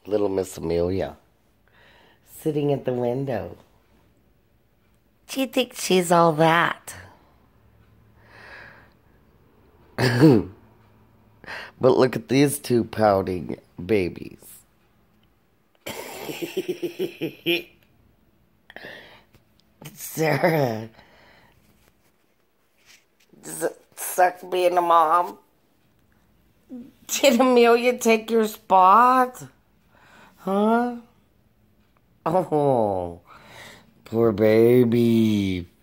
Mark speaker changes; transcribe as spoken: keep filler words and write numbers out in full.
Speaker 1: Little Miss Amelia, sitting at the window. She thinks she's all that. But look at these two pouting babies. Sarah, does it suck being a mom? Did Amelia take your spot? Huh? Oh, poor baby.